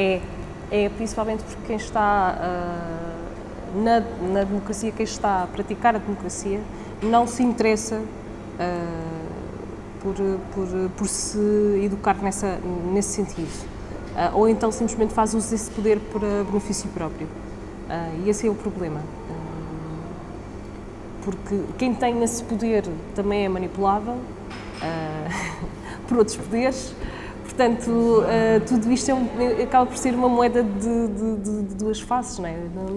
É principalmente porque quem está na democracia, quem está a praticar a democracia, não se interessa por se educar nesse sentido. Ou então simplesmente faz uso desse poder para benefício próprio. E esse é o problema. Porque quem tem esse poder também é manipulável por outros poderes. Portanto, tudo isto acaba por ser uma moeda de duas faces, não é?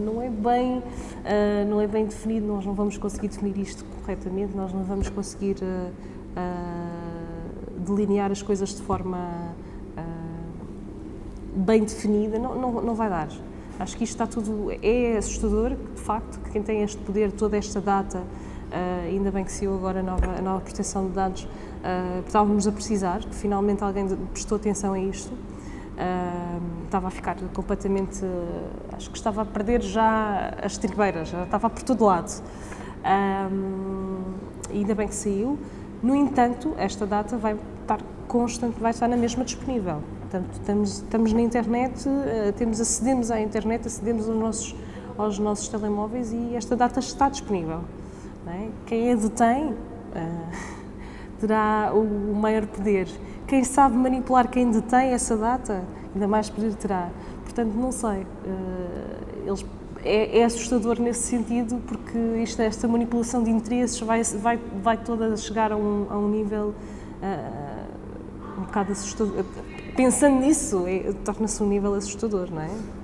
Não é bem definido, nós não vamos conseguir definir isto corretamente, nós não vamos conseguir delinear as coisas de forma bem definida, não vai dar. Acho que isto está tudo, é assustador, de facto, que quem tem este poder, toda esta data, ainda bem que saiu agora a nova proteção de dados, estávamos a precisar, que finalmente alguém prestou atenção a isto. Estava a ficar completamente, acho que estava a perder já as tribeiras, já estava por todo lado. Ainda bem que saiu. No entanto, esta data vai estar na mesma disponível. Portanto, estamos na internet, acedemos à internet, acedemos aos nossos telemóveis e esta data está disponível. Não é? Quem a detém terá o maior poder. Quem sabe manipular quem detém essa data, ainda mais poder terá. Portanto, não sei. É assustador nesse sentido, porque esta manipulação de interesses vai toda chegar a um nível um bocado assustador. Pensando nisso, torna-se um nível assustador, não é?